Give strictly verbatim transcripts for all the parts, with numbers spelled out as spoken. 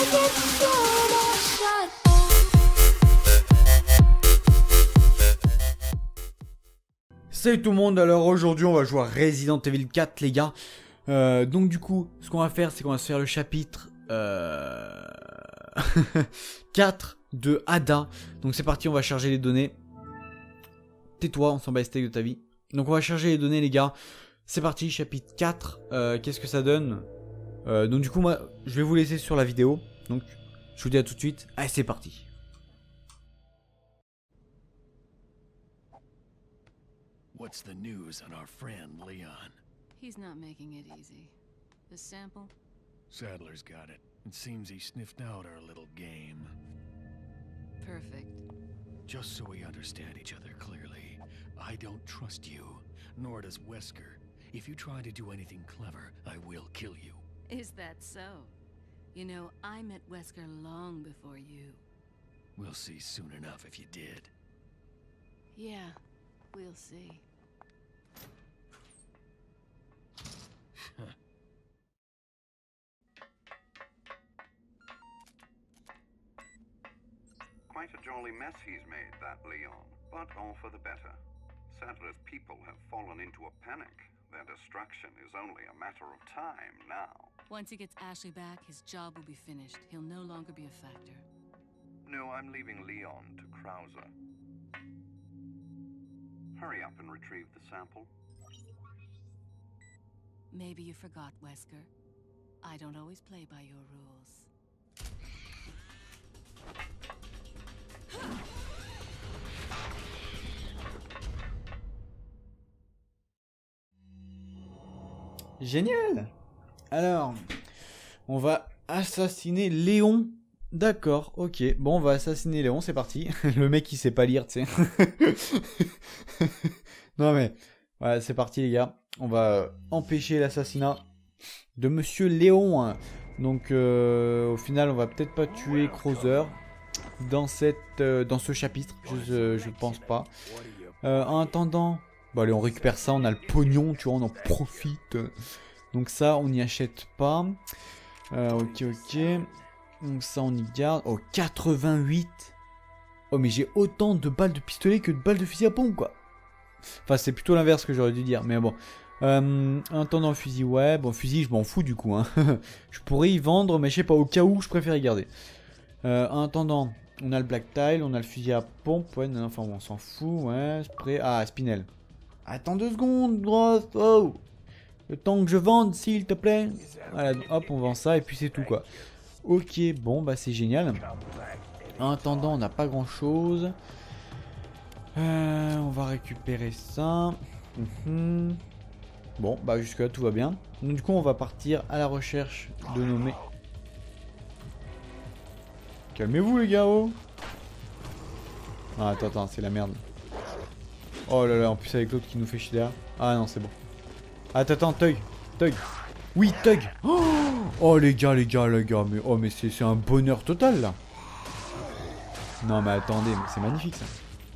Salut tout le monde, alors aujourd'hui on va jouer à Resident Evil quatre les gars. euh, Donc du coup ce qu'on va faire c'est qu'on va se faire le chapitre euh... quatre de Ada. Donc c'est parti, on va charger les données. Tais-toi, on s'en bat les steaks de ta vie. Donc on va charger les données les gars. C'est parti, chapitre quatre. euh, Qu'est-ce que ça donne? euh, Donc du coup moi je vais vous laisser sur la vidéo. Donc je vous dis à tout de suite. Allez c'est parti. What's the news on our friend Leon? He's not making it easy. The sample? Sadler's got it. It seems he sniffed out our little game. Perfect. Just so we understand each other clearly, I don't trust you, nor does Wesker. If you try to do anything clever, I will kill you. Is that so? You know, I met Wesker long before you. We'll see soon enough if you did. Yeah, we'll see. Quite a jolly mess he's made, that Leon, but all for the better. Sadler's people have fallen into a panic. Their destruction is only a matter of time now. Once he gets Ashley back, his job will be finished. He'll no longer be a factor. No, I'm leaving Leon to Krauser. Hurry up and retrieve the sample. Maybe you forgot, Wesker. I don't always play by your rules. Génial. Alors, on va assassiner Léon. D'accord, ok. Bon, on va assassiner Léon, c'est parti. Le mec qui sait pas lire, tu sais. Non mais, voilà, c'est parti les gars. On va empêcher l'assassinat de Monsieur Léon. Donc, euh, au final, on va peut-être pas tuer Krauser dans cette, euh, dans ce chapitre. Je, je pense pas. Euh, en attendant, bon allez, on récupère ça. On a le pognon, tu vois, on en profite. Donc ça, on n'y achète pas. Euh, ok, ok. Donc ça, on y garde. Oh, quatre-vingt-huit. Oh, mais j'ai autant de balles de pistolet que de balles de fusil à pompe, quoi. Enfin, c'est plutôt l'inverse que j'aurais dû dire. Mais bon. Euh, en attendant, fusil, ouais. Bon, fusil, je m'en fous du coup. Hein. Je pourrais y vendre, mais je sais pas. Au cas où, je préfère y garder. Euh, en attendant, on a le black tile. On a le fusil à pompe. Ouais, non, enfin, bon, on s'en fout. Ouais, spray. Ah, Spinel. Attends deux secondes, grosse. Oh. Le temps que je vende, s'il te plaît. Voilà, hop, on vend ça. Et puis, c'est tout, quoi. Ok, bon, bah, c'est génial. En attendant, on n'a pas grand chose. Euh, on va récupérer ça. Mmh. Bon, bah jusque là tout va bien. Donc du coup on va partir à la recherche de nos mé... Calmez-vous les gars, oh. Ah attends, attends, c'est la merde. Oh là là, en plus avec l'autre qui nous fait chier derrière. Ah non, c'est bon. Attends, attends, Tug. Tug. Oui, Tug. Oh, oh les gars, les gars, les gars. Mais, oh mais c'est un bonheur total là. Non mais attendez, mais c'est magnifique ça.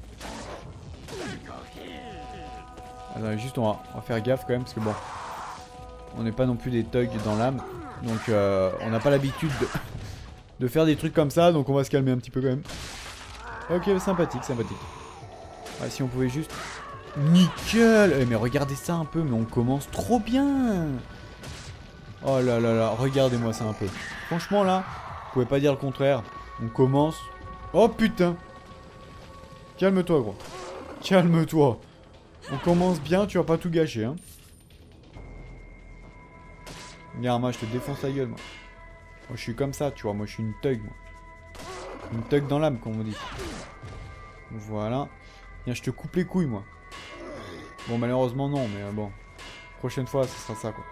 Alors, juste on va, on va faire gaffe quand même parce que bon, on n'est pas non plus des thugs dans l'âme, donc euh, on n'a pas l'habitude de, de faire des trucs comme ça, donc on va se calmer un petit peu quand même. Ok, sympathique, sympathique. Ouais, si on pouvait juste... Nickel. Eh, mais regardez ça un peu, mais on commence trop bien. Oh là là là, regardez-moi ça un peu. Franchement là, vous pouvez pas dire le contraire. On commence... Oh putain. Calme-toi gros. Calme-toi. On commence bien, tu vas pas tout gâcher, hein. Regarde, moi, je te défonce la gueule, moi. Moi, je suis comme ça, tu vois. Moi, je suis une thug, moi. Une thug dans l'âme, comme on dit. Voilà. Viens, je te coupe les couilles, moi. Bon, malheureusement, non, mais euh, bon. Prochaine fois, ce sera ça, quoi.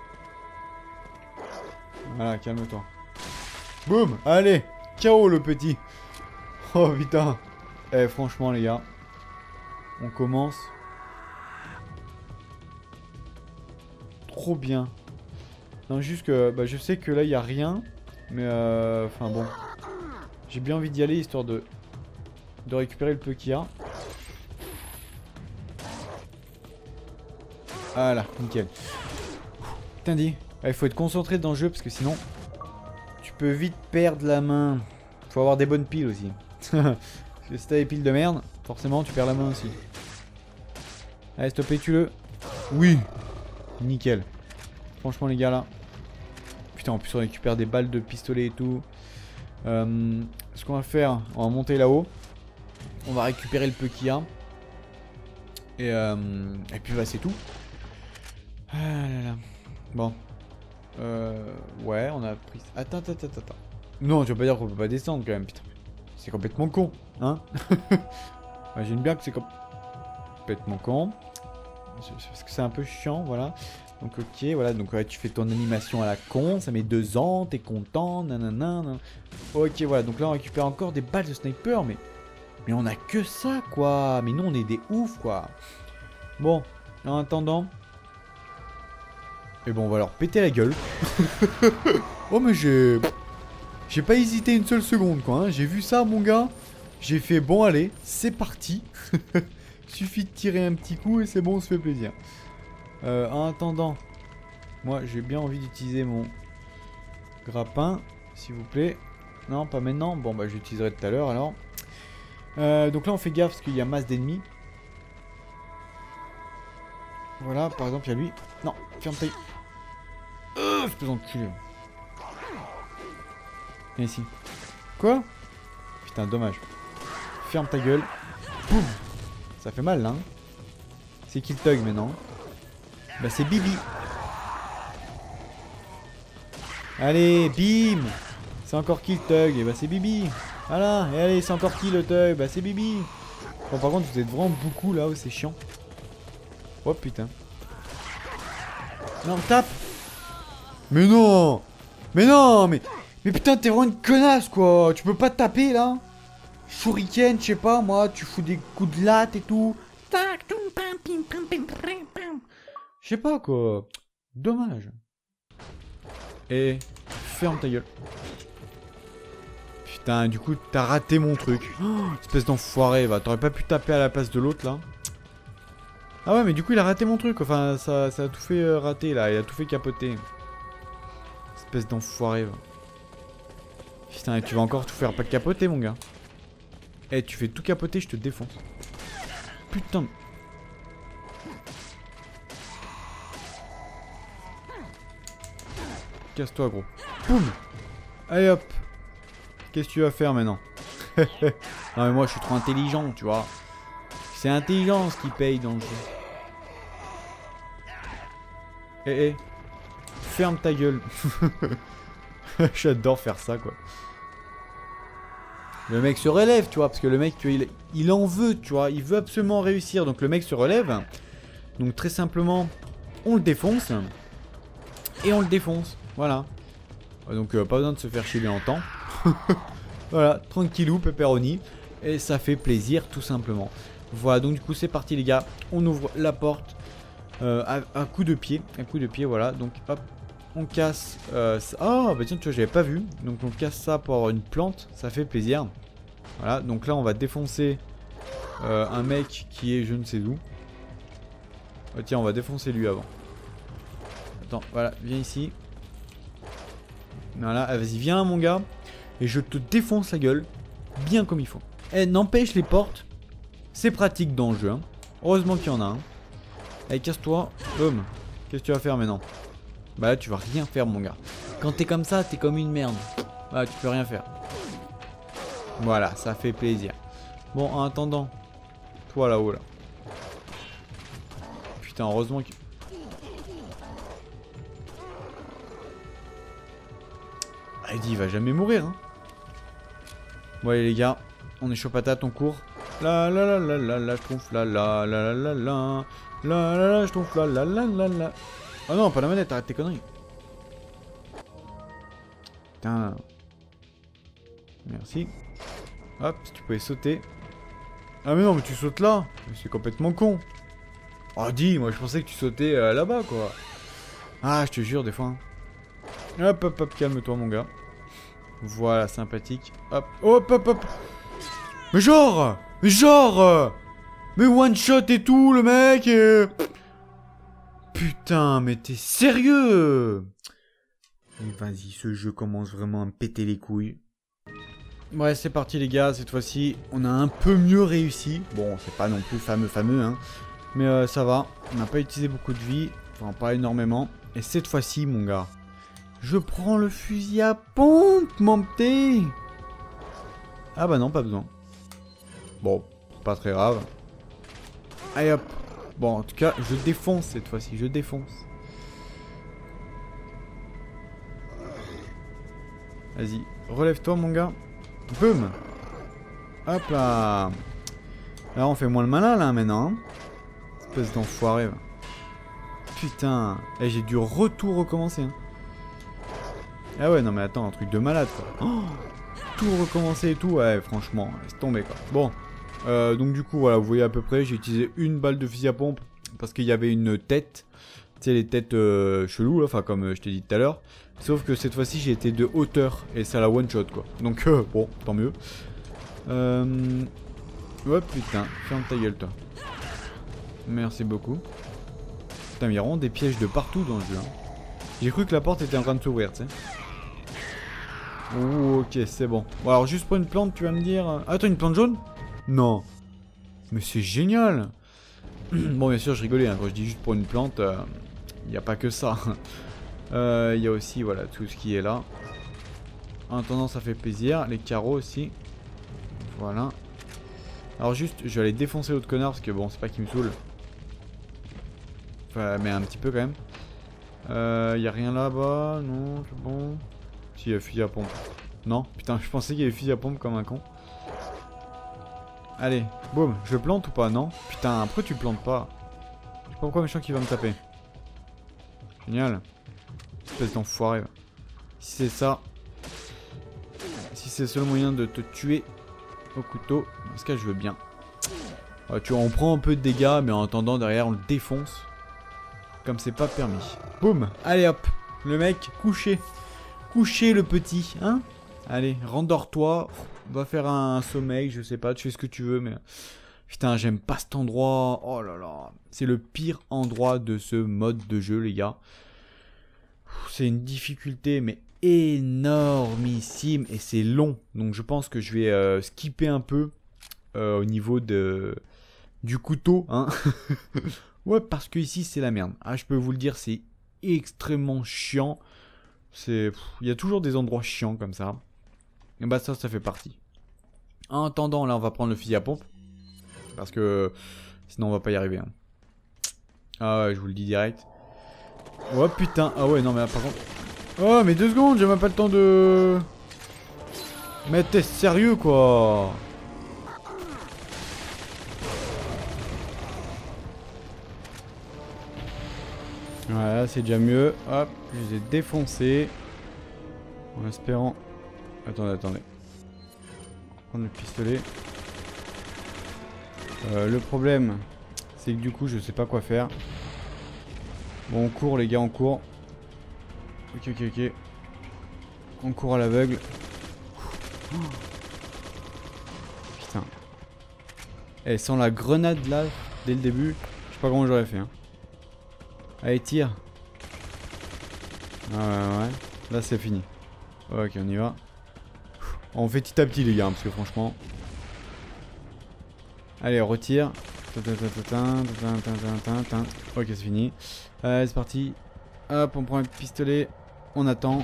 Voilà, calme-toi. Boum. Allez. K O, le petit. Oh, putain. Eh, franchement, les gars. On commence... trop bien. Non, juste que bah, je sais que là il n'y a rien, mais euh, enfin bon, j'ai bien envie d'y aller histoire de de récupérer le peu qu'il y a. Voilà, nickel. Putain dit, il faut être concentré dans le jeu parce que sinon tu peux vite perdre la main. Faut avoir des bonnes piles aussi. Parce que si t'as des piles de merde, forcément tu perds la main aussi. Allez, stoppez, tue-le. Oui. Nickel. Franchement, les gars, là. Putain, en plus, on récupère des balles de pistolet et tout. Euh, ce qu'on va faire, on va monter là-haut. On va récupérer le peu qu'il y a. Et, euh, et puis, bah, c'est tout. Ah là là. Bon. Euh, ouais, on a pris... Attends, attends, attends, attends. Non, tu vas pas dire qu'on peut pas descendre quand même, putain. C'est complètement con, hein. J'imagine bien que c'est com... complètement con. Parce que c'est un peu chiant, voilà. Donc ok, voilà, donc ouais, tu fais ton animation à la con, ça met deux ans, t'es content, nanana. Nan. Ok, voilà, donc là on récupère encore des balles de sniper, mais... Mais on a que ça, quoi. Mais nous on est des oufs, quoi. Bon, en attendant... Et bon, on va leur péter la gueule. Oh, mais j'ai... J'ai pas hésité une seule seconde, quoi. Hein. J'ai vu ça, mon gars. J'ai fait, bon, allez, c'est parti. Suffit de tirer un petit coup et c'est bon, on se fait plaisir. Euh, en attendant, moi, j'ai bien envie d'utiliser mon grappin, s'il vous plaît. Non, pas maintenant. Bon, bah, j'utiliserai tout à l'heure, alors. Euh, donc là, on fait gaffe parce qu'il y a masse d'ennemis. Voilà, par exemple, il y a lui. Non, ferme ta... Euh, je peux enculer. Viens ici. Quoi? Putain, dommage. Ferme ta gueule. Boum. Ça fait mal, là. Hein. C'est qui le thug, maintenant? Bah, c'est Bibi. Allez, bim. C'est encore qui le thug? Et bah, c'est Bibi. Voilà. Et allez, c'est encore qui le thug? Bah, c'est Bibi. Bon, par contre, vous êtes vraiment beaucoup, là, où c'est chiant. Oh, putain. Non, tape. Mais non. Mais non, mais... Mais putain, t'es vraiment une connasse, quoi. Tu peux pas taper, là. Shuriken, je sais pas, moi. Tu fous des coups de latte et tout. Je sais pas, quoi. Dommage. Et... Ferme ta gueule. Putain, du coup, t'as raté mon truc. Oh, espèce d'enfoiré, va. T'aurais pas pu taper à la place de l'autre, là. Ah ouais, mais du coup, il a raté mon truc. Enfin, ça, ça a tout fait euh, rater, là. Il a tout fait capoter. Espèce d'enfoiré, va. Putain, et tu vas encore tout faire pas capoter, mon gars. Eh, tu fais tout capoter, je te défonce. Putain. Casse-toi, gros. Boum. Allez, hop. Qu'est-ce que tu vas faire, maintenant? Non, mais moi, je suis trop intelligent, tu vois. C'est intelligence qui paye dans le jeu. Eh, eh. Ferme ta gueule. J'adore faire ça, quoi. Le mec se relève, tu vois, parce que le mec, tu vois, il, il en veut, tu vois. Il veut absolument réussir, donc le mec se relève. Donc très simplement, on le défonce. Et on le défonce, voilà. Donc euh, pas besoin de se faire chier longtemps. Voilà, tranquillou, pepperoni. Et ça fait plaisir, tout simplement. Voilà, donc du coup, c'est parti, les gars. On ouvre la porte euh, à, à coup de pied. À coup de pied, voilà. Donc, hop. On casse... Euh, oh, bah tiens, tu vois, j'avais pas vu. Donc on casse ça pour avoir une plante. Ça fait plaisir. Voilà, donc là, on va défoncer euh, un mec qui est je ne sais où. Oh, tiens, on va défoncer lui avant. Attends, voilà, viens ici. Voilà, ah, vas-y, viens, mon gars. Et je te défonce la gueule. Bien comme il faut. Eh, n'empêche, les portes, c'est pratique dans le jeu. Hein. Heureusement qu'il y en a un. Hein. Allez, casse-toi. Boum. Qu'est-ce que tu vas faire maintenant? Bah là tu vas rien faire, mon gars. Quand t'es comme ça, t'es comme une merde. Bah tu peux rien faire. Voilà, ça fait plaisir. Bon, en attendant, toi là-haut là. Putain, heureusement que... Ah, il dit il va jamais mourir, hein. Bon allez les gars, on est chaud patate, on court. La la la la la la, je trouve la la la la la la. La la la, je trouve la la la la la. Oh non, pas la manette, arrête tes conneries. Putain. Merci. Hop, si tu pouvais sauter. Ah mais non, mais tu sautes là. C'est complètement con. Oh dis, moi je pensais que tu sautais euh, là-bas, quoi. Ah, je te jure, des fois. Hein. Hop, hop, hop, calme-toi, mon gars. Voilà, sympathique. Hop, hop, hop, hop. Mais genre Mais genre Mais one shot et tout, le mec et... Putain, mais t'es sérieux? Vas-y, ce jeu commence vraiment à me péter les couilles. Ouais, c'est parti les gars, cette fois-ci, on a un peu mieux réussi. Bon, c'est pas non plus fameux fameux, hein. Mais euh, ça va, on n'a pas utilisé beaucoup de vie, enfin pas énormément. Et cette fois-ci, mon gars, je prends le fusil à pompe, mon petit. Ah bah non, pas besoin. Bon, pas très grave. Allez hop. Bon, en tout cas, je défonce cette fois-ci, je défonce. Vas-y, relève-toi mon gars. Boum. Hop là. Là on fait moins le malin là maintenant. Hein. Espèce d'enfoiré. Va. Putain. Et j'ai dû retour recommencer. Hein. Ah ouais non mais attends, un truc de malade quoi. Oh, tout recommencer et tout. Ouais franchement, laisse tomber quoi. Bon. Euh, donc du coup voilà, vous voyez à peu près, j'ai utilisé une balle de fusil à pompe. Parce qu'il y avait une tête. Tu sais les têtes euh, cheloues là, enfin comme euh, je t'ai dit tout à l'heure. Sauf que cette fois-ci j'ai été de hauteur et ça la one shot quoi. Donc euh, bon, tant mieux. Euh... Ouais putain, ferme ta gueule toi. Merci beaucoup. Putain mais il y a vraiment des pièges de partout dans le jeu. Hein. J'ai cru que la porte était en train de s'ouvrir, tu sais. Ouh, ok, c'est bon. Bon alors juste pour une plante tu vas me dire... Ah attends, une plante jaune? Non. Mais c'est génial. Bon bien sûr je rigolais hein, quand je dis juste pour une plante, il euh, n'y a pas que ça. Il euh, y a aussi voilà tout ce qui est là. En attendant ça fait plaisir. Les carreaux aussi. Voilà. Alors juste je vais aller défoncer l'autre connard parce que bon c'est pas qu'il me saoule. Enfin mais un petit peu quand même. Il euh, y a rien là-bas. Non c'est bon. Si il y a fusil à pompe. Non putain je pensais qu'il y avait fusil à pompe comme un con. Allez boum. Je plante ou pas? Non. Putain après tu plantes pas. Je sais pas pourquoi méchant qui va me taper. Génial. Espèce d'enfoiré. Si c'est ça, si c'est le seul moyen de te tuer au couteau, dans ce cas je veux bien. Ouais, tu vois, on prend un peu de dégâts, mais en attendant derrière on le défonce. Comme c'est pas permis. Boum. Allez hop. Le mec couché. Couché le petit. Hein. Allez, rendors-toi. On va faire un sommeil, je sais pas, tu fais ce que tu veux, mais... Putain, j'aime pas cet endroit. Oh là là. C'est le pire endroit de ce mode de jeu, les gars. C'est une difficulté mais énormissime et c'est long. Donc je pense que je vais euh, skipper un peu euh, au niveau de du couteau. Hein. Ouais parce que ici c'est la merde. Ah je peux vous le dire c'est extrêmement chiant. C'est, il y a toujours des endroits chiants comme ça. Et bah ça ça fait partie. En attendant là on va prendre le fusil à pompe. Parce que sinon on va pas y arriver. Hein. Ah ouais je vous le dis direct. Oh putain, ah ouais non mais là, par contre... Oh mais deux secondes, j'ai même pas le temps de... Mais t'es sérieux quoi? Voilà c'est déjà mieux, hop, je les ai défoncés. En espérant... Attendez, attendez. On va prendre le pistolet. Euh, le problème, c'est que du coup je sais pas quoi faire. Bon, on court les gars, on court. Ok, ok, ok. On court à l'aveugle. Putain. Et sans la grenade là, dès le début, je sais pas comment j'aurais fait. Hein. Allez, tire. Ah ouais, ouais. Là, c'est fini. Ok, on y va. On fait petit à petit les gars, hein, parce que franchement... Allez, on retire. Ok, c'est fini. Allez, c'est parti. Hop, on prend un pistolet. On attend.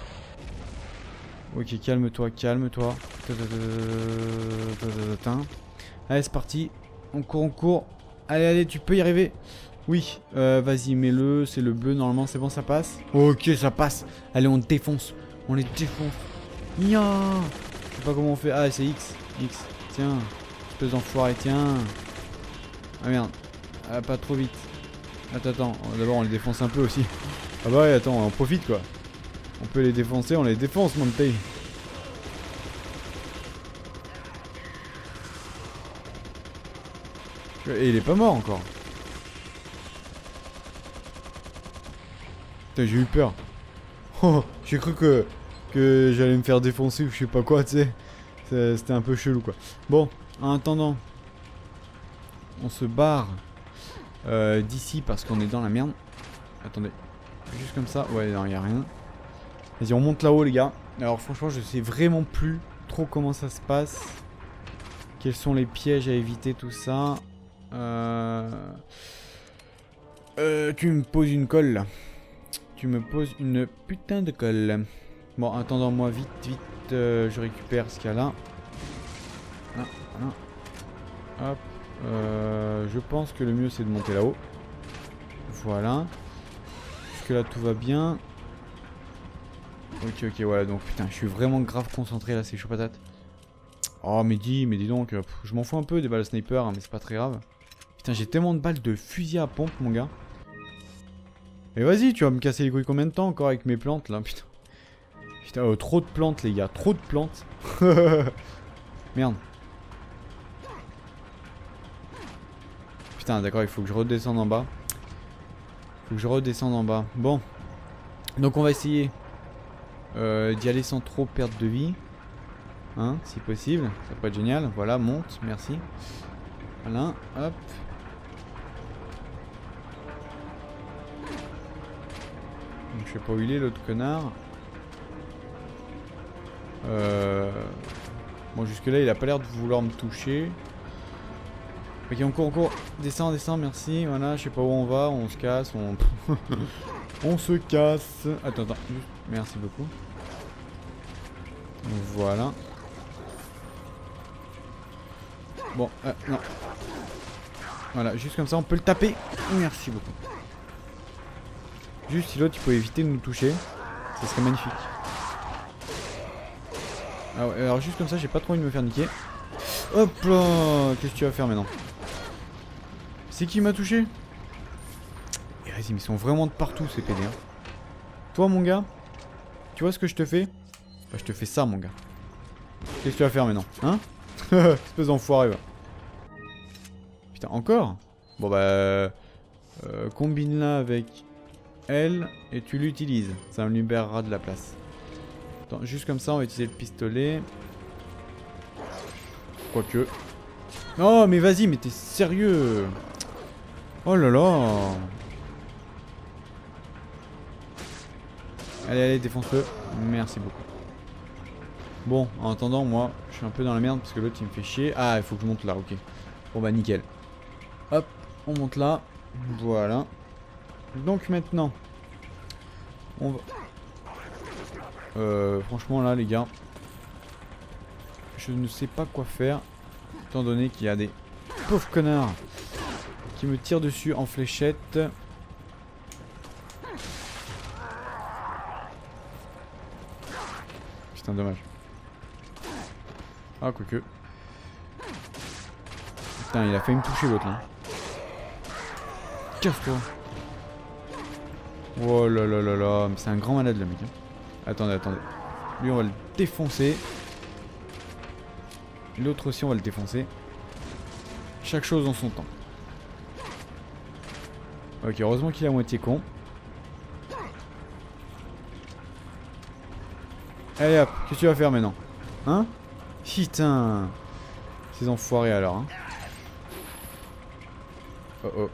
Ok, calme-toi, calme-toi. Allez, c'est parti. On court, on court. Allez, allez, tu peux y arriver. Oui, euh, vas-y, mets-le. C'est le bleu, normalement, c'est bon, ça passe. Ok, ça passe. Allez, on défonce. On les défonce. Nya. Je sais pas comment on fait. Ah, c'est X. X. Tiens. Espèce d'enfoiré, tiens. Ah merde. Ah, pas trop vite. Attends, attends. D'abord, on les défonce un peu aussi. Ah bah ouais, attends, on en profite quoi. On peut les défoncer, on les défonce, mon pays. Et il est pas mort encore. Putain, j'ai eu peur. Oh, j'ai cru que, que j'allais me faire défoncer ou je sais pas quoi, tu sais. C'était un peu chelou quoi. Bon, en attendant, on se barre euh, d'ici parce qu'on est dans la merde. Attendez, juste comme ça. Ouais, non, y a rien. Vas-y, on monte là-haut, les gars. Alors, franchement, je sais vraiment plus trop comment ça se passe. Quels sont les pièges à éviter, tout ça. Euh... Euh, tu me poses une colle, là. Tu me poses une putain de colle. Bon, attendant-moi, vite, vite. Euh, je récupère ce qu'il y a là. Là, là. Hop. Euh, je pense que le mieux, c'est de monter là-haut. Voilà. Jusque là, tout va bien. Ok, ok, voilà, donc putain, je suis vraiment grave concentré là, c'est chaud patate. Oh, mais dis, mais dis donc, pff, je m'en fous un peu des balles sniper, hein, mais c'est pas très grave. Putain, j'ai tellement de balles de fusil à pompe, mon gars. Mais vas-y, tu vas me casser les couilles combien de temps encore avec mes plantes là, putain. Putain, euh, trop de plantes, les gars, trop de plantes. Merde. Putain, d'accord, il faut que je redescende en bas. Faut que je redescende en bas. Bon. Donc, on va essayer. Euh, d'y aller sans trop perdre de vie, hein, si possible, ça pourrait être génial. Voilà, monte, merci. Voilà, hop. Donc, je sais pas où il est l'autre connard. Euh... Bon, jusque là il a pas l'air de vouloir me toucher. Ok, on court, on court. Descends, descends, merci. Voilà, je sais pas où on va, on se casse, on... on se casse. Attends, attends, juste... merci beaucoup. Voilà. Bon, euh, non. Voilà, juste comme ça, on peut le taper. Merci beaucoup. Juste si l'autre, il peut éviter de nous toucher. Ça serait magnifique. Ah ouais, alors juste comme ça, j'ai pas trop envie de me faire niquer. Hop là. Qu'est-ce que tu vas faire maintenant? C'est qui m'a touché? Et vas-y, mais ils sont vraiment de partout ces P D. Hein. Toi, mon gars, tu vois ce que je te fais? Bah, je te fais ça, mon gars. Qu'est-ce que tu vas faire maintenant? Hein? Espèce d'enfoiré, va. Putain, encore? Bon, bah... Euh, combine-la avec elle et tu l'utilises. Ça me libérera de la place. Attends, juste comme ça, on va utiliser le pistolet. Quoique. Oh, mais vas-y, mais t'es sérieux? Oh là là. Allez, allez, défonce-le. Merci beaucoup. Bon, en attendant, moi, je suis un peu dans la merde parce que l'autre il me fait chier. Ah, il faut que je monte là, ok. Bon bah nickel. Hop, on monte là. Voilà. Donc maintenant, on va... Euh, franchement là, les gars, je ne sais pas quoi faire, étant donné qu'il y a des pauvres connards qui me tirent dessus en fléchette. Putain, dommage. Ah, quoique. Putain, il a failli me toucher l'autre là. Casse-toi. Oh là là là là. Mais c'est un grand malade le mec. Hein. Attendez, attendez. Lui, on va le défoncer. L'autre aussi, on va le défoncer. Chaque chose en son temps. Ok, heureusement qu'il est à moitié con. Allez hop, qu'est-ce que tu vas faire maintenant? Hein? Putain. Ces enfoirés alors. Hein. Oh oh.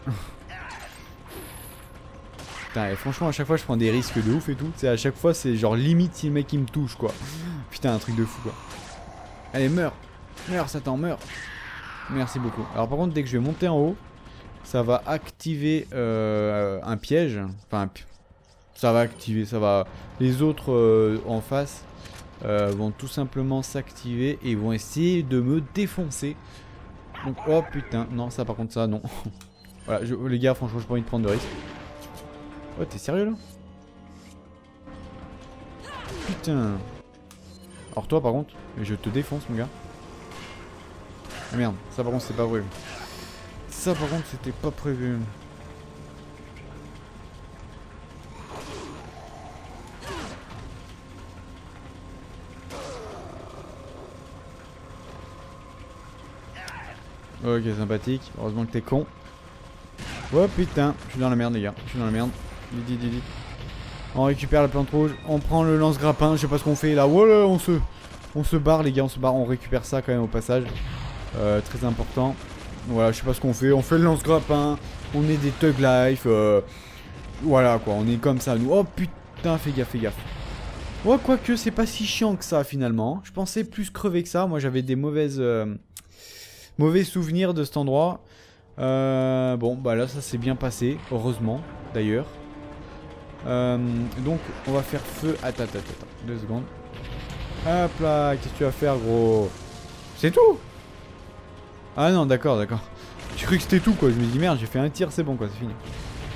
Putain, et franchement, à chaque fois, je prends des risques de ouf et tout. Tu sais, à chaque fois, c'est genre limite si le mec il me touche quoi. Putain, un truc de fou quoi. Allez, meurs. Meurs, Satan, meurs. Merci beaucoup. Alors, par contre, dès que je vais monter en haut, ça va activer euh, un piège. Enfin, ça va activer, ça va. Les autres euh, en face. Euh, vont tout simplement s'activer et ils vont essayer de me défoncer. Donc, oh putain, non, ça par contre, ça, non. Voilà, je, les gars, franchement, j'ai pas envie de prendre de risques. Oh, t'es sérieux là? Putain. Alors, toi, par contre, je te défonce, mon gars. Ah merde, ça par contre, c'était pas prévu. Ça par contre, c'était pas prévu. Ok, sympathique. Heureusement que t'es con. Oh putain, je suis dans la merde les gars. Je suis dans la merde. Vite, vite, vite. On récupère la plante rouge. On prend le lance-grappin. Je sais pas ce qu'on fait là. Voilà, on se, on se barre les gars. On se barre. On récupère ça quand même au passage. Euh, très important. Voilà, je sais pas ce qu'on fait. On fait le lance-grappin. On est des Thug Life. Euh, voilà quoi. On est comme ça nous. Oh putain, fais gaffe, fais gaffe. Ouais, quoique c'est pas si chiant que ça finalement. Je pensais plus crever que ça. Moi j'avais des mauvaises, euh, mauvais souvenirs de cet endroit. Euh, bon, bah là ça s'est bien passé. Heureusement d'ailleurs. Euh, donc on va faire feu. Attends, attends, attends. Deux secondes. Hop là, qu'est-ce que tu vas faire gros? C'est tout? Ah non, d'accord, d'accord. J'ai cru que c'était tout quoi. Je me dis merde, j'ai fait un tir, c'est bon quoi, c'est fini.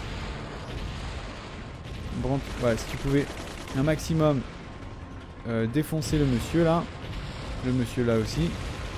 Bon, ouais, si tu pouvais un maximum euh, défoncer le monsieur là. Le monsieur là aussi.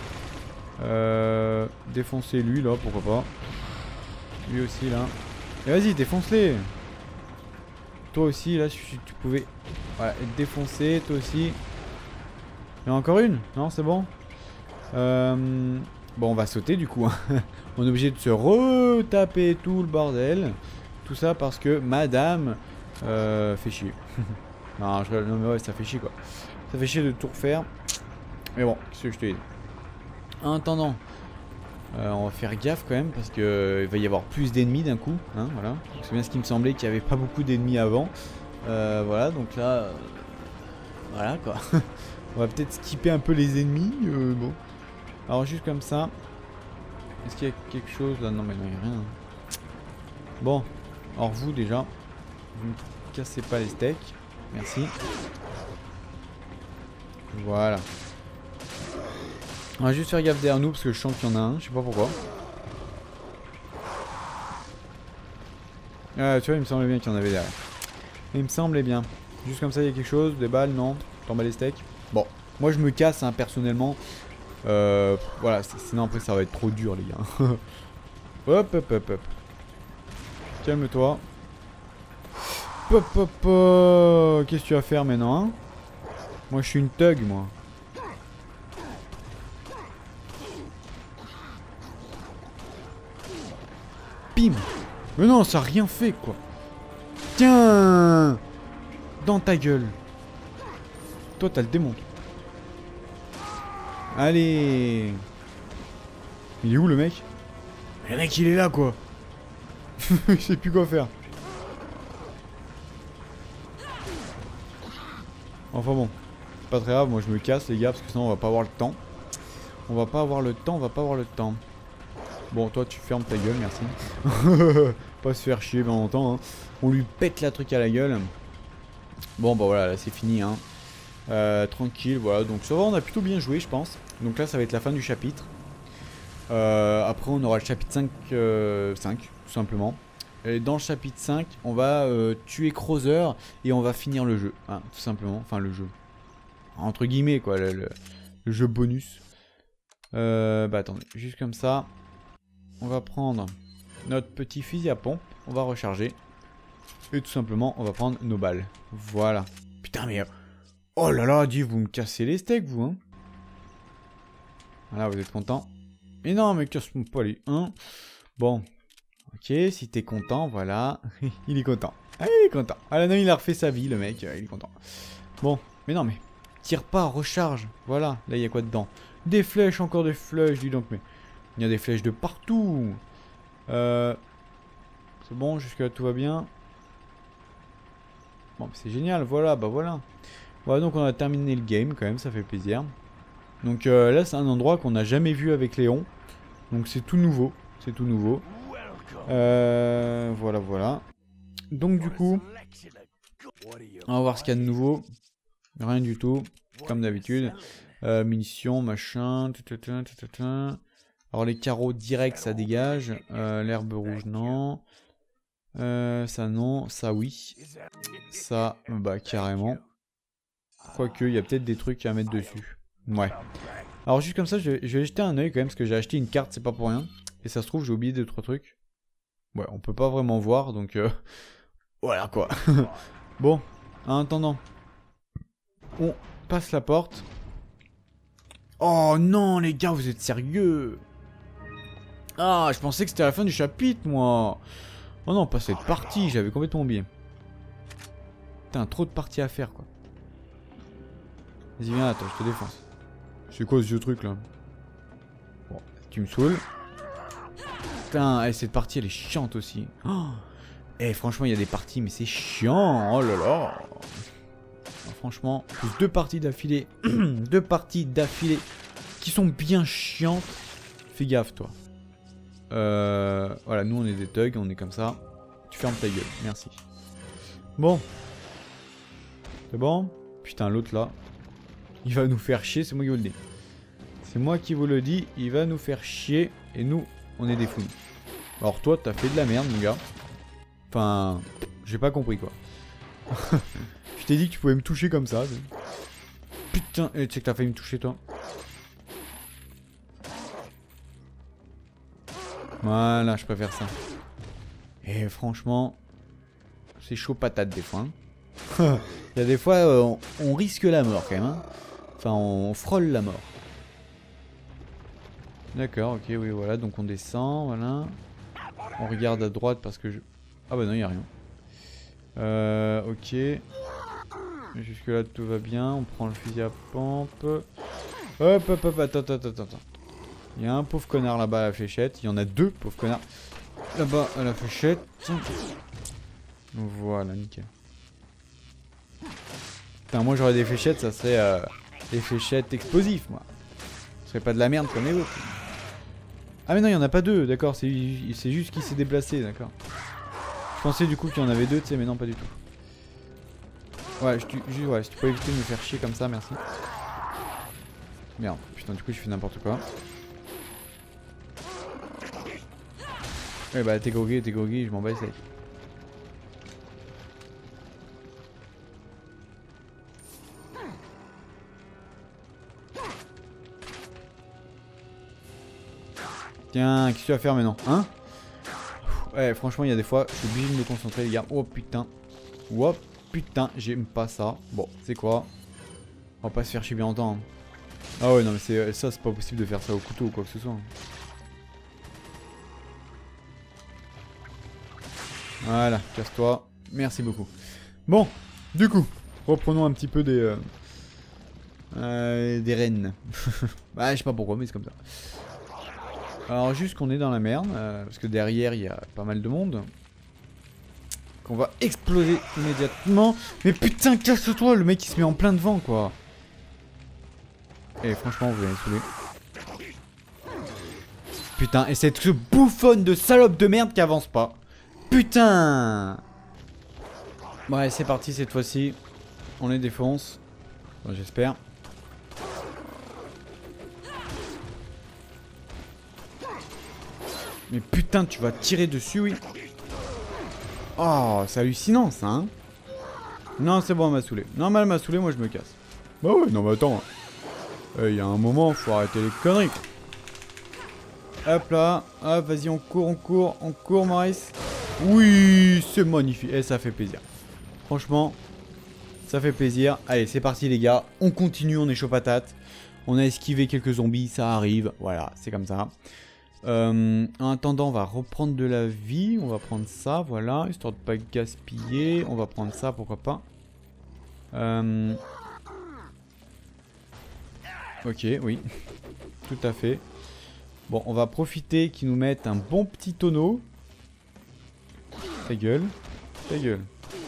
Euh, défoncer lui là, pourquoi pas. Lui aussi là. Et vas-y, défonce-les. Toi aussi là, si tu pouvais voilà, être défoncé, toi aussi. Il y en a encore une? Non, c'est bon. euh, Bon, on va sauter du coup. On est obligé de se retaper tout le bordel. Tout ça parce que madame euh, fait chier. non, je, non, mais ouais, ça fait chier quoi. Ça fait chier de tout refaire. Mais bon, qu'est-ce que je te dis. En attendant, euh, on va faire gaffe quand même parce que euh, il va y avoir plus d'ennemis d'un coup. Hein, voilà. C'est bien ce qui me semblait qu'il n'y avait pas beaucoup d'ennemis avant. Euh, voilà, donc là, euh, voilà quoi. On va peut-être skipper un peu les ennemis. Euh, bon. Alors juste comme ça. Est-ce qu'il y a quelque chose là? Non mais non, il n'y a rien. Bon. Alors vous déjà. Vous ne cassez pas les steaks. Merci. Voilà. On va juste faire gaffe derrière nous parce que je sens qu'il y en a un. Je sais pas pourquoi. Ah, tu vois, il me semblait bien qu'il y en avait derrière. Il me semblait bien. Juste comme ça, il y a quelque chose. Des balles, non. T'en bats les steaks. Bon. Moi, je me casse, hein, personnellement. Euh, voilà, sinon après ça va être trop dur les gars. Hop hop hop hop. Calme-toi. Hop hop hop. Qu'est-ce que tu vas faire maintenant hein? Moi je suis une thug moi. Bim. Mais non ça a rien fait quoi. Tiens. Dans ta gueule. Toi t'as le démon. Allez. Il est où le mec? Le mec il est là quoi. Je sais plus quoi faire. Enfin bon. Pas très grave, moi je me casse les gars parce que sinon on va pas avoir le temps. On va pas avoir le temps, on va pas avoir le temps. Bon toi tu fermes ta gueule, merci. Pas se faire chier bien longtemps hein. On lui pète la truc à la gueule. Bon bah voilà, là c'est fini hein. Euh, tranquille, voilà, donc ça va, on a plutôt bien joué je pense. Donc là ça va être la fin du chapitre. euh, Après on aura le chapitre cinq, euh, cinq tout simplement. Et dans le chapitre cinq on va euh, tuer Krauser et on va finir le jeu hein, tout simplement, enfin le jeu entre guillemets quoi, le, le, le jeu bonus. euh, Bah attendez, juste comme ça. On va prendre notre petit fusil à pompe, on va recharger. Et tout simplement on va prendre nos balles. Voilà. Putain mais... Oh là là, dis, vous me cassez les steaks, vous, hein. Voilà, vous êtes content. Mais non, mais casse-moi pas les un. Bon. Ok, si t'es content, voilà. Il est content. Ah, il est content. Ah là, non, il a refait sa vie, le mec. Il est content. Bon, mais non, mais... Tire pas, recharge. Voilà, là, il y a quoi dedans? Des flèches, encore des flèches, dis donc, mais... Il y a des flèches de partout. Euh... C'est bon, jusque là, tout va bien. Bon, c'est génial, voilà, bah voilà. Voilà, donc on a terminé le game quand même, ça fait plaisir. Donc euh, là c'est un endroit qu'on n'a jamais vu avec Léon. Donc c'est tout nouveau, c'est tout nouveau. Euh, voilà, voilà. Donc du coup, on va voir ce qu'il y a de nouveau. Rien du tout, comme d'habitude. Euh, munitions, machin. Alors les carreaux directs ça dégage. Euh, L'herbe rouge non. Euh, ça non, ça oui. Ça, bah carrément. Quoique, il y a peut-être des trucs à mettre dessus. Ouais. Alors juste comme ça, je vais, je vais jeter un oeil quand même, parce que j'ai acheté une carte, c'est pas pour rien. Et ça se trouve, j'ai oublié deux trois trucs. Ouais, on peut pas vraiment voir, donc... Euh... Voilà quoi. Bon, en attendant. On passe la porte. Oh non les gars, vous êtes sérieux? Ah, je pensais que c'était la fin du chapitre, moi. Oh non, pas cette partie, j'avais complètement oublié. Putain, trop de parties à faire quoi. Vas-y, viens, attends, je te défonce. C'est quoi ce vieux truc là? Bon, tu me saoules. Putain, eh, cette partie elle est chiante aussi. Oh, eh, franchement, il y a des parties, mais c'est chiant. Oh là là. franchement. Plus deux parties d'affilée. Deux parties d'affilée qui sont bien chiantes. Fais gaffe, toi. Euh, voilà, nous on est des thugs, on est comme ça. Tu fermes ta gueule, merci. Bon. C'est bon? Putain, l'autre là. Il va nous faire chier, c'est moi qui vous le dis. C'est moi qui vous le dis, il va nous faire chier. Et nous, on est des fous. Alors toi, t'as fait de la merde, mon gars. Enfin, j'ai pas compris quoi. Je t'ai dit que tu pouvais me toucher comme ça. Putain, tu sais que t'as failli me toucher toi. Voilà, je préfère ça. Et franchement, c'est chaud patate des fois. Hein. Il y a des fois, euh, on, on risque la mort quand même. Hein. Enfin, on frôle la mort. D'accord, ok, oui, voilà. Donc on descend, voilà. On regarde à droite parce que je... Ah bah non, il n'y a rien. Euh, ok. Jusque là, tout va bien. On prend le fusil à pompe. Hop, hop, hop, attends, attends, attends, attends. Il y a un pauvre connard là-bas à la fléchette. Il y en a deux pauvres connards là-bas à la fléchette. Voilà, nickel. Putain, moi j'aurais des fléchettes, ça serait euh, des fléchettes explosives, moi. Ce serait pas de la merde comme les autres. Ah mais non, il y en a pas deux, d'accord. C'est juste qu'il s'est déplacé, d'accord. Je pensais du coup qu'il y en avait deux, tu sais, mais non, pas du tout. Ouais, je, je, ouais, si tu peux éviter de me faire chier comme ça, merci. Merde, putain, du coup, je fais n'importe quoi. Ouais, bah, t'es groggy, t'es groggy, je m'en bats les steaks. Tiens, qu'est-ce que tu vas faire maintenant, hein? Ouais, franchement, il y a des fois, je suis obligé de me concentrer, les gars. Oh putain. Oh putain, j'aime pas ça. Bon, c'est quoi? On va pas se faire chier bien longtemps. Hein. Ah ouais, non, mais c'est ça, c'est pas possible de faire ça au couteau ou quoi que ce soit. Voilà, casse-toi. Merci beaucoup. Bon, du coup, reprenons un petit peu des... Euh, euh, des rennes. Bah, je sais pas pourquoi, mais c'est comme ça. Alors juste qu'on est dans la merde, euh, parce que derrière il y a pas mal de monde. Qu'on va exploser immédiatement. Mais putain, casse-toi, le mec il se met en plein devant quoi. Et franchement vous allez me saouler. Putain, et cette bouffonne de salope de merde qui avance pas. Putain. Ouais, c'est parti cette fois-ci. On les défonce. Bon, j'espère. Mais putain, tu vas tirer dessus, oui. Oh, c'est hallucinant, ça, hein. Non, c'est bon, elle m'a saoulé. Non, mais elle m'a saoulé, moi, je me casse. Bah ouais, non, mais attends. Il y a un moment, faut arrêter les conneries. Hop là. Hop, vas-y, on court, on court, on court, Maurice. Oui, c'est magnifique. Et ça fait plaisir. Franchement, ça fait plaisir. Allez, c'est parti, les gars. On continue, on est chaud patate. On a esquivé quelques zombies, ça arrive. Voilà, c'est comme ça. Euh, en attendant, on va reprendre de la vie. On va prendre ça, voilà, histoire de pas gaspiller. On va prendre ça, pourquoi pas. Euh... Ok, oui, tout à fait. Bon, on va profiter qu'ils nous mettent un bon petit tonneau. Ta gueule, ta gueule.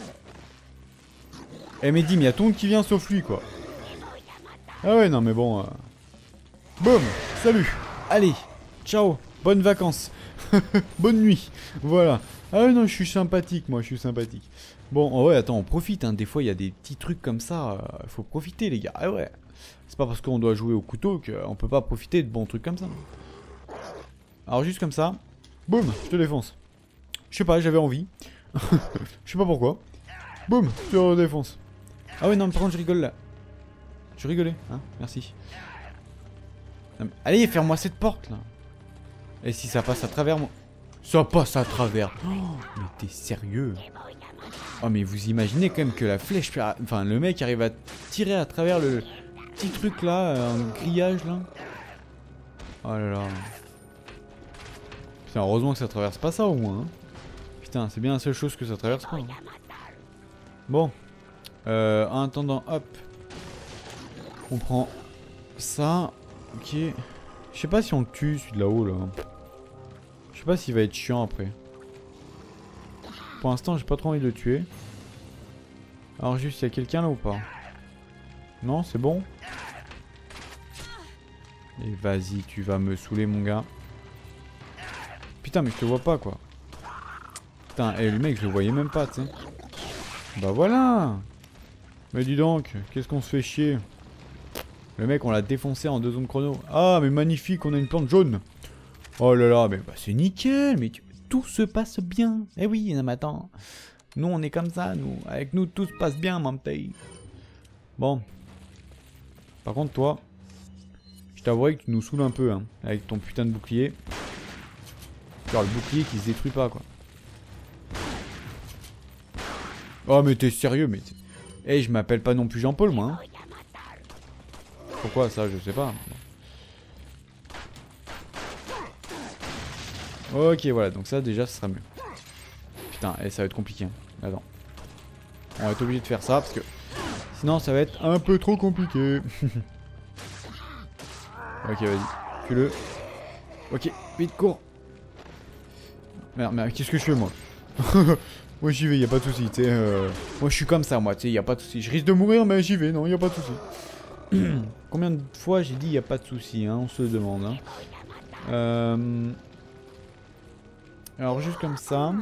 Eh mais dis, mais y'a tout le monde qui vient sauf lui, quoi. Ah ouais, non mais bon. Euh... Boum, salut. Allez. Ciao, bonnes vacances. Bonne nuit. Voilà. Ah non, je suis sympathique, moi, je suis sympathique. Bon, oh ouais, attends, on profite, hein. Des fois, il y a des petits trucs comme ça. Il euh, faut profiter, les gars. Ah ouais. C'est pas parce qu'on doit jouer au couteau qu'on peut pas profiter de bons trucs comme ça. Alors, juste comme ça. Boum, je te défonce. Je sais pas, j'avais envie. Je sais pas pourquoi. Boum, je te défonce. Ah ouais, non, mais par contre, je rigole là. Je rigolais, hein. Merci. Non, mais... Allez, ferme-moi cette porte, là. Et si ça passe à travers moi? Ça passe à travers. Oh, mais t'es sérieux? Oh mais vous imaginez quand même que la flèche... Enfin le mec arrive à tirer à travers le petit truc là, un grillage là. Oh là là. Putain, heureusement que ça traverse pas ça au moins. Hein. Putain, c'est bien la seule chose que ça traverse pas. Hein. Bon. Euh, en attendant, hop. On prend ça. Ok. Je sais pas si on le tue celui de là-haut là. Je sais pas s'il va être chiant après. Pour l'instant j'ai pas trop envie de le tuer. Alors juste il y a quelqu'un là ou pas? Non, c'est bon. Et vas-y, tu vas me saouler, mon gars. Putain, mais je te vois pas, quoi. Putain, et le mec, je le voyais même pas, tu sais. Bah voilà. Mais dis donc, qu'est-ce qu'on se fait chier. Le mec, on l'a défoncé en deux secondes chrono. Ah, mais magnifique, on a une plante jaune. Oh là là, mais bah, c'est nickel. Mais tu... tout se passe bien. Eh oui, non, mais attends. Nous, on est comme ça, nous. Avec nous, tout se passe bien, mon petit. Bon. Par contre, toi, je t'avouerai que tu nous saoules un peu, hein. Avec ton putain de bouclier. Genre, le bouclier qui se détruit pas, quoi. Oh, mais t'es sérieux, mais... Eh, hey, je m'appelle pas non plus Jean-Paul, moi, hein. Pourquoi ça, je sais pas. Ok, voilà, donc ça déjà ce sera mieux. Putain, et ça va être compliqué. Hein. Attends. On va être obligé de faire ça parce que sinon ça va être un peu trop compliqué. Ok, vas-y, tue-le. Ok, vite, cours. Merde, merde, qu'est-ce que je fais moi? Moi j'y vais, y a pas de soucis, tu sais. Euh... Moi je suis comme ça, moi, tu sais, y a pas de soucis. Je risque de mourir, mais j'y vais, non, y a pas de soucis. Combien de fois j'ai dit y a pas de soucis, hein, on se demande. Hein. Euh... Alors juste comme ça.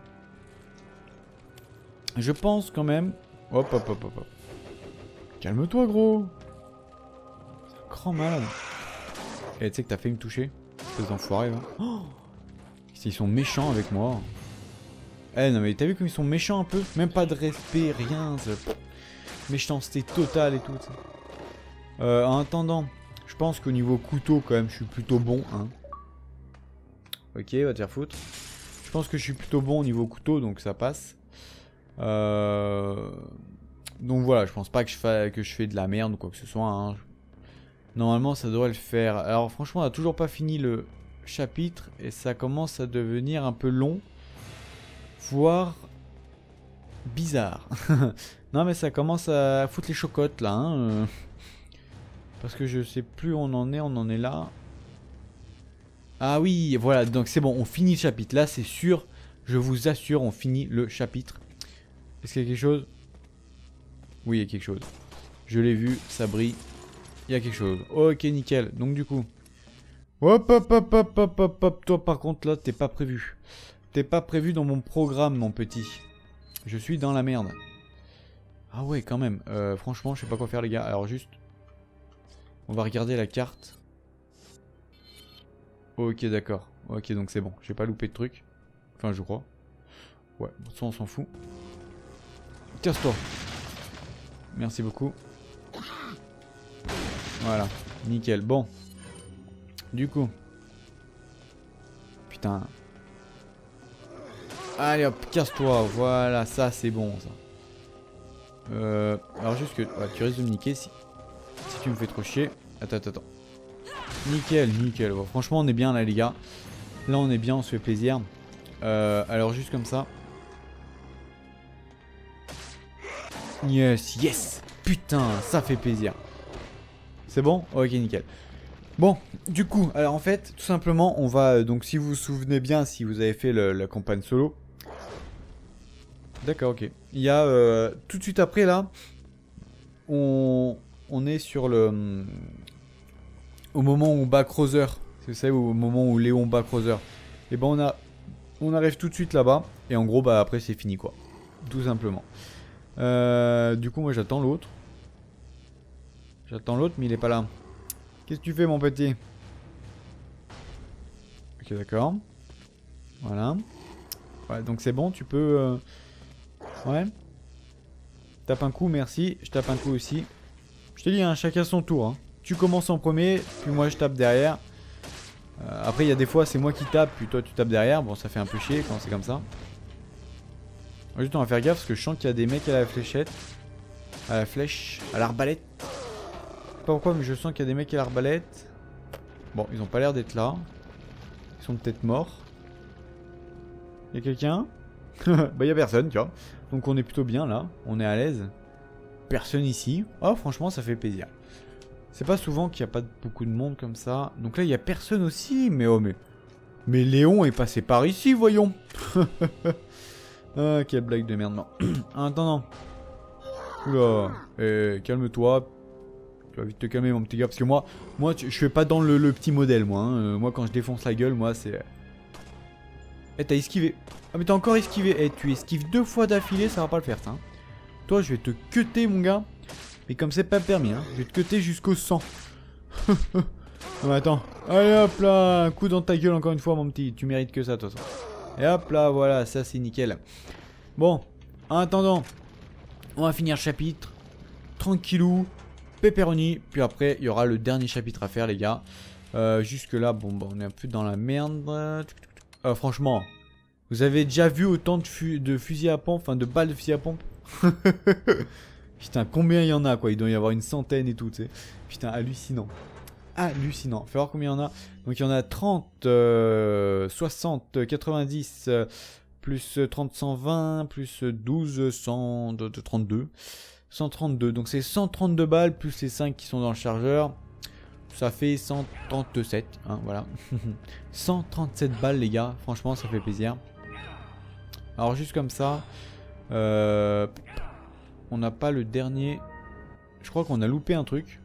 Je pense quand même... Hop hop hop hop hop. Calme-toi gros. C'est un grand malade. Et tu sais que t'as fait me toucher. Espèce d'enfoiré là. Oh, ils sont méchants avec moi. Eh non mais t'as vu comme ils sont méchants un peu? Même pas de respect, rien. Méchanceté totale et tout. T'sais. Euh, en attendant, je pense qu'au niveau couteau quand même je suis plutôt bon. Hein. Ok, va te faire foutre. Je pense que je suis plutôt bon au niveau couteau, donc ça passe. Euh... Donc voilà, je pense pas que je, fa... que je fais de la merde ou quoi que ce soit. Hein. Normalement, ça devrait le faire. Alors franchement, on n'a toujours pas fini le chapitre et ça commence à devenir un peu long, voire bizarre. Non mais ça commence à foutre les chocottes là. Hein. Parce que je sais plus où on en est, on en est là. Ah oui, voilà, donc c'est bon, on finit le chapitre. Là, c'est sûr, je vous assure, on finit le chapitre. Est-ce qu'il y a quelque chose? Oui, il y a quelque chose. Je l'ai vu, ça brille. Il y a quelque chose. Ok, nickel. Donc du coup... Hop, hop, hop, hop, hop, hop, hop. Toi, par contre, là, t'es pas prévu. T'es pas prévu dans mon programme, mon petit. Je suis dans la merde. Ah ouais, quand même. Euh, franchement, je sais pas quoi faire, les gars. Alors juste... On va regarder la carte. Ok, d'accord. Ok, donc c'est bon. J'ai pas loupé de truc. Enfin, je crois. Ouais, ça on s'en fout. Casse-toi. Merci beaucoup. Voilà, nickel. Bon. Du coup. Putain. Allez hop, casse-toi. Voilà, ça c'est bon ça. Euh, alors juste que... Ouais, tu risques de me niquer si... Si tu me fais trop chier. Attends, attends, attends. Nickel, nickel. Bon, franchement, on est bien là, les gars. Là, on est bien, on se fait plaisir. Euh, alors, juste comme ça. Yes, yes. Putain, ça fait plaisir. C'est bon? Ok, nickel. Bon, du coup, alors en fait, tout simplement, on va... Donc, si vous vous souvenez bien, si vous avez fait le, la campagne solo. D'accord, ok. Il y a... Euh, tout de suite après, là, on... On est sur le... Au moment où on bat Krauser. Vous savez, au moment où Léon bat Krauser. Et ben on a... On arrive tout de suite là-bas. Et en gros, bah après c'est fini quoi. Tout simplement. Euh, du coup, moi j'attends l'autre. J'attends l'autre, mais il est pas là. Qu'est-ce que tu fais mon petit? Ok, d'accord. Voilà. Ouais, donc c'est bon, tu peux... Euh... Ouais. Tape un coup, merci. Je tape un coup aussi. Je te dis, hein, chacun son tour. Hein. Tu commences en premier, puis moi je tape derrière. Euh, après, il y a des fois, c'est moi qui tape, puis toi tu tapes derrière. Bon, ça fait un peu chier quand c'est comme ça. Juste, on va faire gaffe parce que je sens qu'il y a des mecs à la fléchette. À la flèche, à l'arbalète. Je sais pas pourquoi, mais je sens qu'il y a des mecs à l'arbalète. Bon, ils ont pas l'air d'être là. Ils sont peut-être morts. Il y a quelqu'un? Bah, il y a personne, tu vois. Donc, on est plutôt bien là. On est à l'aise. Personne ici. Oh, franchement, ça fait plaisir. C'est pas souvent qu'il n'y a pas beaucoup de monde comme ça. Donc là, il y a personne aussi. Mais oh, mais... Mais Léon est passé par ici, voyons. Ah, quelle blague de merde, non. En attendant. Oula. Eh, calme-toi. Tu vas vite te calmer mon petit gars, parce que moi, moi tu, je fais pas dans le, le petit modèle moi. Hein. Euh, moi quand je défonce la gueule, moi c'est... Eh t'as esquivé. Ah mais t'as encore esquivé. Eh tu esquives deux fois d'affilée, ça va pas le faire ça. Hein. Toi je vais te cutter mon gars. Mais comme c'est pas permis, hein, je vais te cutter jusqu'au sang. Non mais attends. Allez hop là, un coup dans ta gueule encore une fois mon petit. Tu mérites que ça de toute façon. Et hop là, voilà, ça c'est nickel. Bon, en attendant, on va finir le chapitre. Tranquillou, pepperoni. Puis après, il y aura le dernier chapitre à faire les gars. Euh, jusque là, bon bah on est un peu dans la merde. Euh, franchement, vous avez déjà vu autant de, fu de fusils à pompe, enfin de balles de fusil à pompe? Putain, combien il y en a quoi? Il doit y avoir une centaine et tout, tu sais. Putain, hallucinant. Hallucinant. Faut voir combien il y en a. Donc il y en a trente, euh, soixante, quatre-vingt-dix, euh, plus trente, cent vingt, plus douze, cent, trente-deux. cent trente-deux. Donc c'est cent trente-deux balles plus les cinq qui sont dans le chargeur. Ça fait cent trente-sept. Hein, voilà. cent trente-sept balles les gars. Franchement ça fait plaisir. Alors juste comme ça. Euh... On n'a pas le dernier. Je crois qu'on a loupé un truc.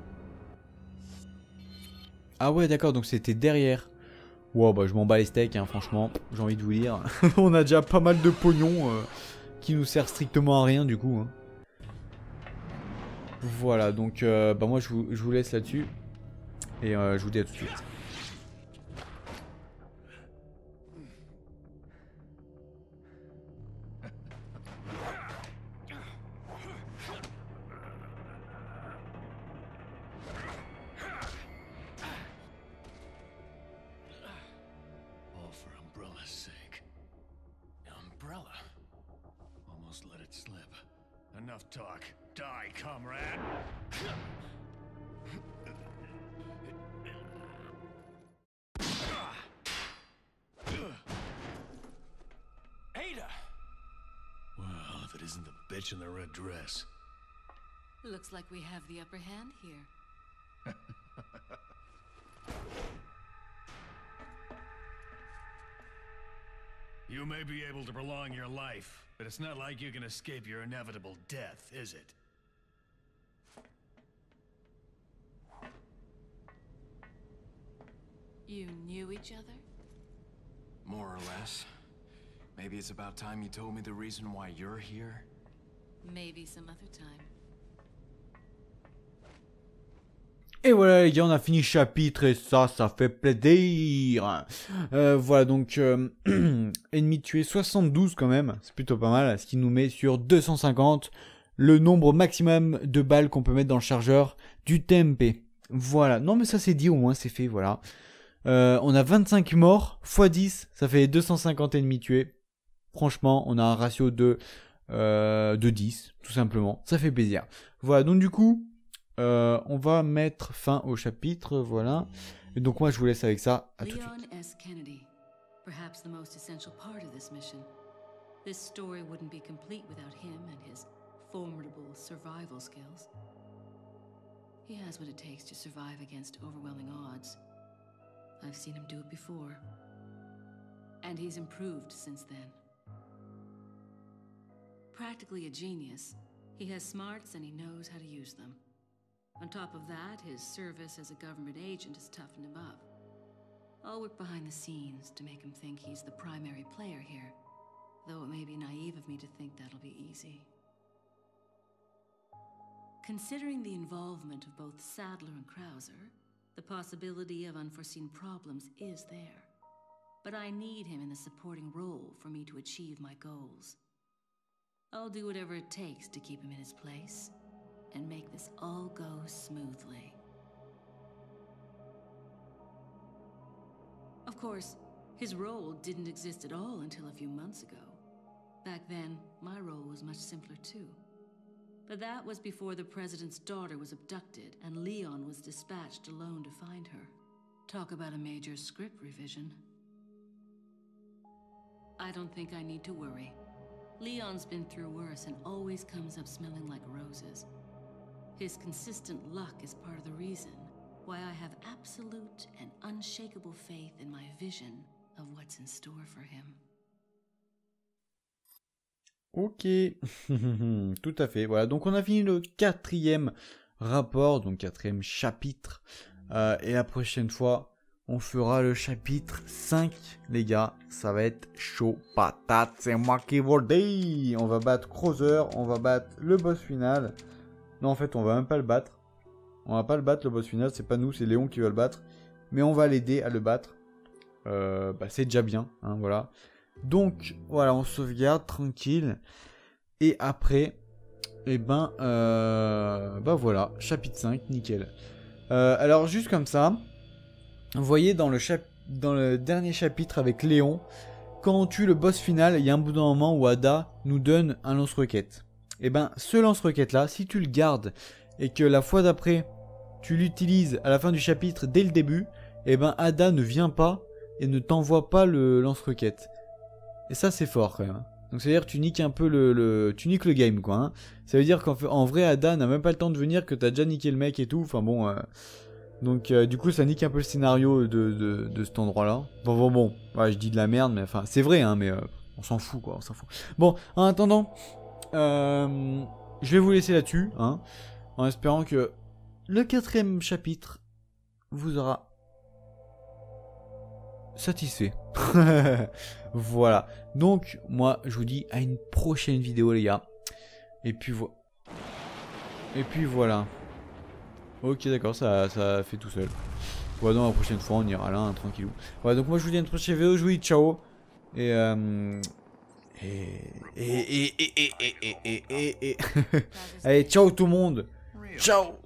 Ah ouais d'accord, donc c'était derrière. Wow bah je m'en bats les steaks hein, franchement. J'ai envie de vous dire. On a déjà pas mal de pognon euh, qui nous sert strictement à rien du coup. Hein. Voilà donc euh, bah moi je vous, je vous laisse là-dessus. Et euh, je vous dis à tout de suite. Enough talk. Die, comrade. Ada! Well, if it isn't the bitch in the red dress. Looks like we have the upper hand here. You may be able to prolong your life, but it's not like you can escape your inevitable death, is it? You knew each other? More or less. Maybe it's about time you told me the reason why you're here. Maybe some other time. Et voilà les gars, on a fini le chapitre et ça, ça fait plaisir. Euh, voilà donc, euh, ennemi tué soixante-douze quand même, c'est plutôt pas mal, ce qui nous met sur deux cent cinquante, le nombre maximum de balles qu'on peut mettre dans le chargeur du T M P. Voilà, non mais ça c'est dit au moins, c'est fait, voilà. Euh, on a vingt-cinq morts, fois dix, ça fait deux cent cinquante ennemis tués. Franchement, on a un ratio de, euh, de dix, tout simplement, ça fait plaisir. Voilà, donc du coup... Euh, on va mettre fin au chapitre, voilà. Et donc moi je vous laisse avec ça. À tout de suite. Leon S. Kennedy, perhaps the most essential part of this mission. This story wouldn't be complete without him and his formidable survival skills. He has what it takes to survive against overwhelming odds. I've seen him do it before. And he's improved since then. Practically a genius, he has smarts and he knows how to use them. On top of that, his service as a government agent has toughened him up. I'll work behind the scenes to make him think he's the primary player here, though it may be naive of me to think that'll be easy. Considering the involvement of both Sadler and Krauser, the possibility of unforeseen problems is there. But I need him in the supporting role for me to achieve my goals. I'll do whatever it takes to keep him in his place. And make this all go smoothly. Of course, his role didn't exist at all until a few months ago. Back then, my role was much simpler too. But that was before the president's daughter was abducted and Leon was dispatched alone to find her. Talk about a major script revision. I don't think I need to worry. Leon's been through worse and always comes up smelling like roses. His consistent luck is part of the reason why I have absolute and unshakable faith in my vision of what's in store for him. Ok, tout à fait. Voilà, donc on a fini le quatrième rapport, donc quatrième chapitre. Euh, et la prochaine fois, on fera le chapitre cinq, les gars. Ça va être chaud patate, c'est moi qui vous le dis. On va battre Krauser, on va battre le boss final. Non, en fait, on va même pas le battre. On va pas le battre, le boss final, c'est pas nous, c'est Léon qui va le battre. Mais on va l'aider à le battre. Euh, bah, c'est déjà bien, hein, voilà. Donc, voilà, on sauvegarde, tranquille. Et après, et eh ben, euh, bah voilà, chapitre cinq, nickel. Euh, alors, juste comme ça, vous voyez dans le, chap dans le dernier chapitre avec Léon, quand on tue le boss final, il y a un bout d'un moment où Ada nous donne un lance-roquette. Et ben, ce lance-roquette là, si tu le gardes et que la fois d'après, tu l'utilises à la fin du chapitre dès le début, et ben Ada ne vient pas et ne t'envoie pas le lance-roquette. Et ça c'est fort quand même. Donc ça veut dire que tu niques un peu le, le... tu niques le game quoi. Hein. Ça veut dire qu'en fait, en vrai Ada n'a même pas le temps de venir, que t'as déjà niqué le mec et tout. Enfin bon. Euh... Donc euh, du coup ça nique un peu le scénario de, de, de cet endroit là. Bon bon bon. Ouais, je dis de la merde mais enfin c'est vrai hein mais euh, on s'en fout quoi, on s'en fout. Bon en attendant, euh, je vais vous laisser là-dessus hein, en espérant que le quatrième chapitre vous aura satisfait. Voilà. Donc, moi, je vous dis à une prochaine vidéo, les gars. Et puis, vo Et puis voilà. Ok, d'accord, ça, ça fait tout seul. Voilà, donc la prochaine fois, on ira là, hein, tranquillou. Voilà, donc moi, je vous dis à une prochaine vidéo. Je vous dis ciao. Et, euh... Et... Et... Et... Et... Et... Et... Et... Et... Allez, ciao tout le monde. Ciao.